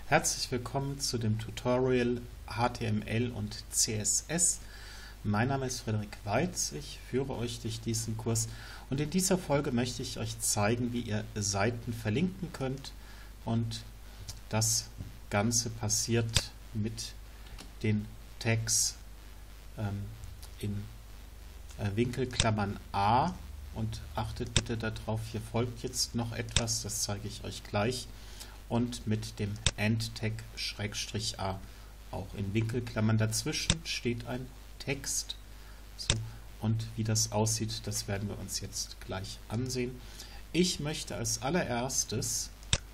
Herzlich willkommen zu dem Tutorial HTML und CSS. Mein Name ist Frederik Weitz, ich führe euch durch diesen Kurs und in dieser Folge möchte ich euch zeigen, wie ihr Seiten verlinken könnt, und das Ganze passiert mit den Tags in Winkelklammern A, und achtet bitte darauf, hier folgt jetzt noch etwas, das zeige ich euch gleich, und mit dem End-Tag _A, auch in Winkelklammern. Dazwischen steht ein Text. So, und wie das aussieht, das werden wir uns jetzt gleich ansehen. Ich möchte als allererstes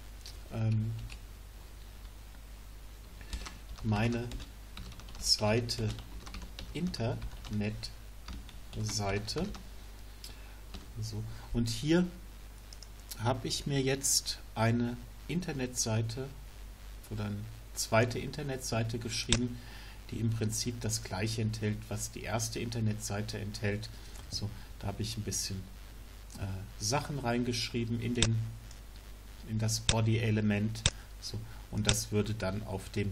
meine zweite Internetseite. So, und hier habe ich mir jetzt eine Internetseite oder eine zweite Internetseite geschrieben, die im Prinzip das gleiche enthält, was die erste Internetseite enthält. So, da habe ich ein bisschen Sachen reingeschrieben in das Body-Element. So, und das würde dann auf dem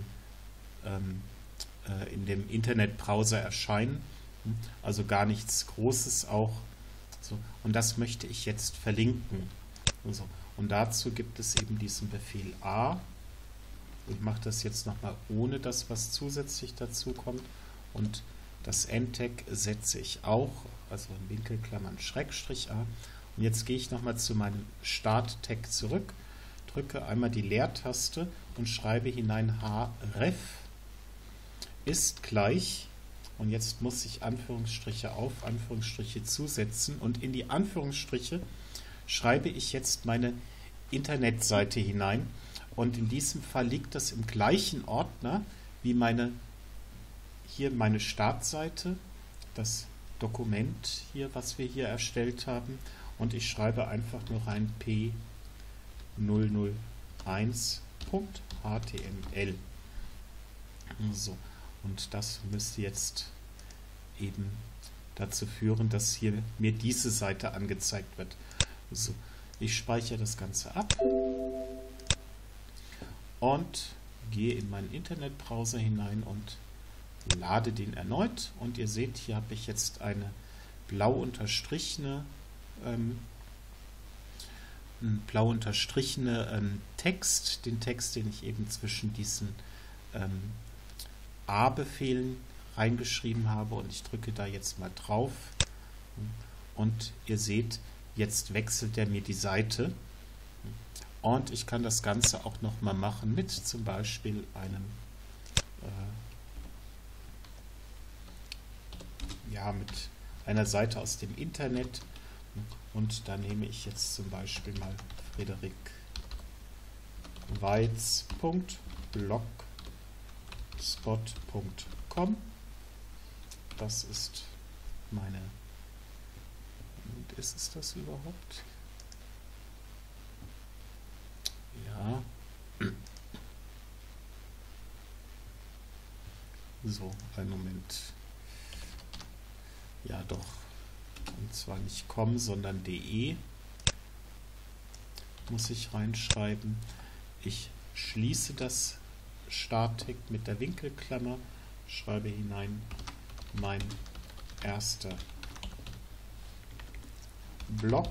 in dem Internetbrowser erscheinen. Also gar nichts Großes auch. So, und das möchte ich jetzt verlinken. So, und dazu gibt es eben diesen Befehl A. Ich mache das jetzt nochmal ohne das, was zusätzlich dazu kommt. Und das End-Tag setze ich auch, also in Winkelklammern _A. Und jetzt gehe ich nochmal zu meinem Start-Tag zurück, drücke einmal die Leertaste und schreibe hinein href ist gleich. Und jetzt muss ich Anführungsstriche auf, Anführungsstriche zusetzen, und in die Anführungsstriche schreibe ich jetzt meine Internetseite hinein, und in diesem Fall liegt das im gleichen Ordner wie meine Startseite, das Dokument hier, was wir hier erstellt haben, und ich schreibe einfach nur rein p001.html. So. Und das müsste jetzt eben dazu führen, dass hier mir diese Seite angezeigt wird. So, ich speichere das Ganze ab und gehe in meinen Internetbrowser hinein und lade den erneut. Und ihr seht, hier habe ich jetzt eine blau unterstrichene Text, den Text, den ich eben zwischen diesen A-Befehlen reingeschrieben habe, und ich drücke da jetzt mal drauf und ihr seht, jetzt wechselt er mir die Seite, und ich kann das Ganze auch noch mal machen mit zum Beispiel einem mit einer Seite aus dem Internet, und da nehme ich jetzt zum Beispiel mal frederikweitz.blogspot.com. Das ist meine. Und ist es das überhaupt? Ja. So, einen Moment. Ja, doch. Und zwar nicht com, sondern de muss ich reinschreiben. Ich schließe das Start-Tag mit der Winkelklammer, schreibe hinein mein erster Blog,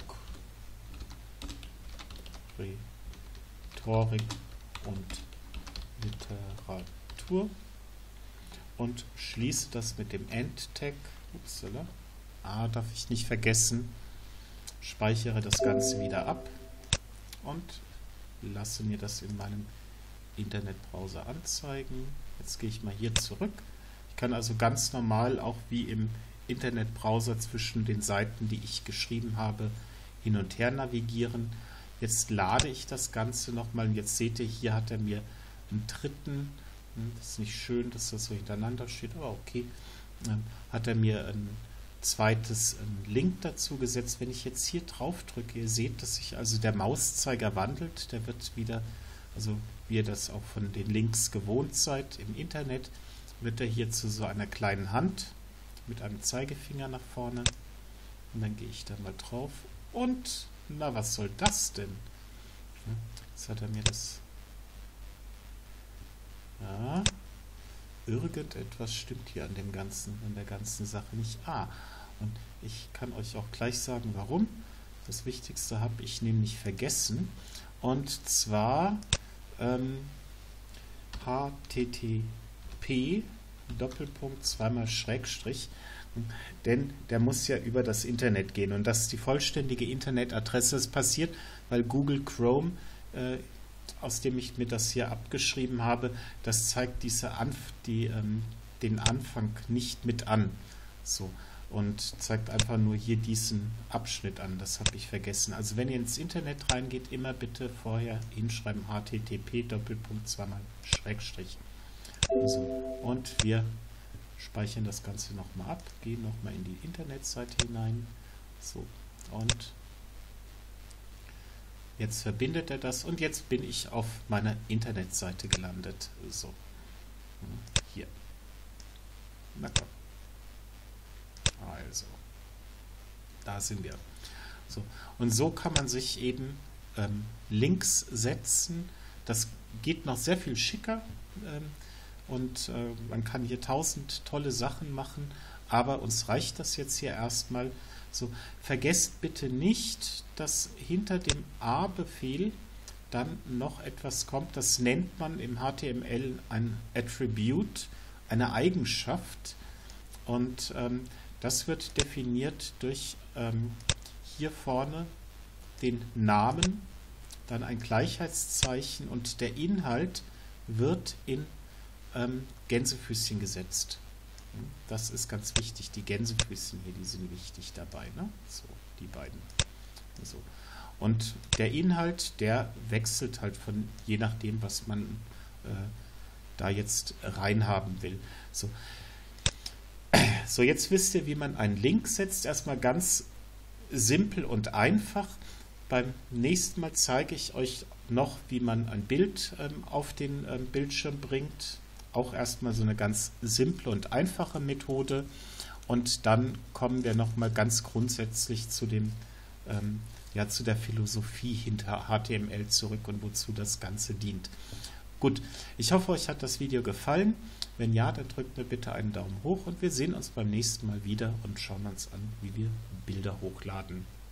Rhetorik und Literatur, und schließe das mit dem End-Tag. Upsala. A darf ich nicht vergessen. Speichere das Ganze wieder ab und lasse mir das in meinem Internetbrowser anzeigen. Jetzt gehe ich mal hier zurück. Ich kann also ganz normal, auch wie im Internetbrowser, zwischen den Seiten, die ich geschrieben habe, hin und her navigieren. Jetzt lade ich das Ganze nochmal. Jetzt seht ihr, hier hat er mir einen dritten, das ist nicht schön, dass das so hintereinander steht, aber okay, hat er mir ein zweites Link dazu gesetzt. Wenn ich jetzt hier drauf drücke, ihr seht, dass sich also der Mauszeiger wandelt. Der wird wieder, also wie ihr das auch von den Links gewohnt seid im Internet, wird er hier zu so einer kleinen Hand mit einem Zeigefinger nach vorne. Und dann gehe ich da mal drauf. Und, na, was soll das denn? Jetzt hat er mir das irgendetwas stimmt hier an der ganzen Sache nicht. Und ich kann euch auch gleich sagen, warum. Das Wichtigste habe ich nämlich vergessen. Und zwar HTTP Doppelpunkt zweimal Schrägstrich, denn der muss ja über das Internet gehen und das ist die vollständige Internetadresse. Das passiert, weil Google Chrome, aus dem ich mir das hier abgeschrieben habe, das zeigt den Anfang nicht mit an. So. Und zeigt einfach nur hier diesen Abschnitt an. Das habe ich vergessen. Also wenn ihr ins Internet reingeht, immer bitte vorher hinschreiben HTTP Doppelpunkt zweimal Schrägstrich. So. Und wir speichern das Ganze nochmal ab, gehen nochmal in die Internetseite hinein. So. Und jetzt verbindet er das und jetzt bin ich auf meiner Internetseite gelandet. So. Hier. Na komm. Also, da sind wir. So. Und so kann man sich eben Links setzen. Das geht noch sehr viel schicker und man kann hier 1000 tolle Sachen machen, aber uns reicht das jetzt hier erstmal. So. Vergesst bitte nicht, dass hinter dem A-Befehl dann noch etwas kommt. Das nennt man im HTML ein Attribute, eine Eigenschaft. Und das wird definiert durch hier vorne den Namen, dann ein Gleichheitszeichen und der Inhalt wird in Gänsefüßchen gesetzt. Das ist ganz wichtig. Die Gänsefüßchen hier, die sind wichtig dabei. Ne? So, die beiden. So. Und der Inhalt, der wechselt halt von je nachdem, was man da jetzt reinhaben will. So. So, jetzt wisst ihr, wie man einen Link setzt. Erstmal ganz simpel und einfach. Beim nächsten Mal zeige ich euch noch, wie man ein Bild auf den Bildschirm bringt. Auch erstmal so eine ganz simple und einfache Methode. Und dann kommen wir nochmal ganz grundsätzlich zu zu der Philosophie hinter HTML zurück und wozu das Ganze dient. Gut, ich hoffe, euch hat das Video gefallen. Wenn ja, dann drückt mir bitte einen Daumen hoch und wir sehen uns beim nächsten Mal wieder und schauen uns an, wie wir Bilder hochladen.